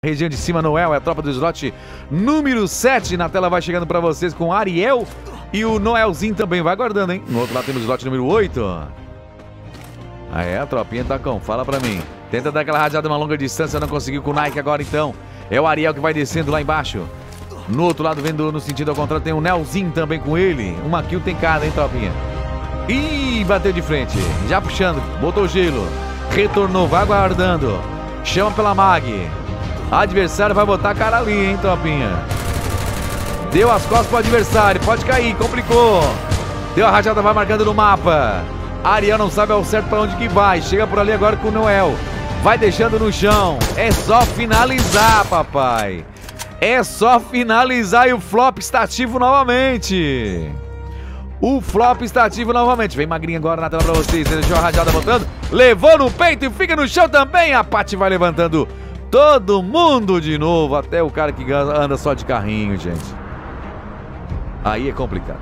Região de cima, Noel, é a tropa do slot número 7. Na tela vai chegando pra vocês com Ariel e o Noelzinho também vai guardando, hein? No outro lado temos o slot número 8. Aí é, a tropinha tá com, fala pra mim. Tenta dar aquela rajada uma longa distância, não conseguiu com o Nike agora então. É o Ariel que vai descendo lá embaixo. No outro lado, vendo no sentido ao contrário, tem o Nelzinho também com ele. Uma kill tem cada, hein, tropinha? Ih, bateu de frente. Já puxando, botou gelo. Retornou, vai guardando. Chama pela Mag. Adversário vai botar a cara ali, hein, tropinha? Deu as costas pro adversário, pode cair, complicou. Deu a rajada, vai marcando no mapa. Ariel não sabe ao certo pra onde que vai. Chega por ali agora com o Noel. Vai deixando no chão. É só finalizar, papai. É só finalizar e o flop está ativo novamente. O flop está ativo novamente. Vem magrinha agora na tela pra vocês. Deixou a rajada botando. Levou no peito e fica no chão também. A Paty vai levantando todo mundo de novo. Até o cara que anda só de carrinho, gente. Aí é complicado.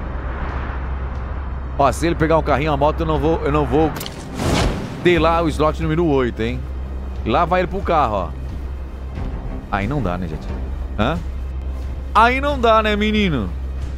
Ó, se ele pegar um carrinho, uma moto, eu não vou ter lá o slot número 8, hein? Lá vai ele pro carro, ó. Aí não dá, né, gente? Hã? Aí não dá, né, menino?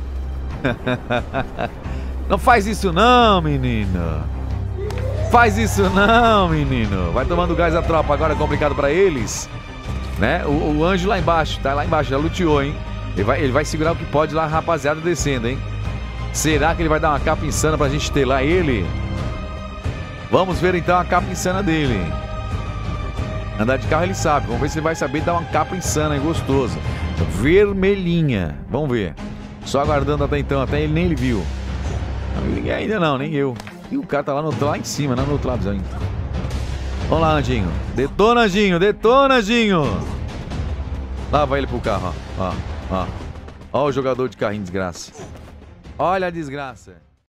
Não faz isso não, menino. Faz isso não, menino. Vai tomando gás a tropa. Agora é complicado pra eles, né? O anjo lá embaixo, tá lá embaixo, já luteou, hein? Ele vai segurar o que pode lá, rapaziada, descendo, hein? Será que ele vai dar uma capa insana pra gente ter lá ele? Vamos ver então a capa insana dele. Andar de carro ele sabe. Vamos ver se ele vai saber dar uma capa insana e gostosa. Vermelhinha. Vamos ver. Só aguardando até então. Até ele nem ele viu. Ninguém ainda não, nem eu. E o cara tá lá em cima, não no outro lado. Vamos lá, Anjinho. Detona, Anjinho. Detona, Anjinho. Lá vai ele pro carro, ó. Ó o jogador de carrinho, desgraça. Olha a desgraça.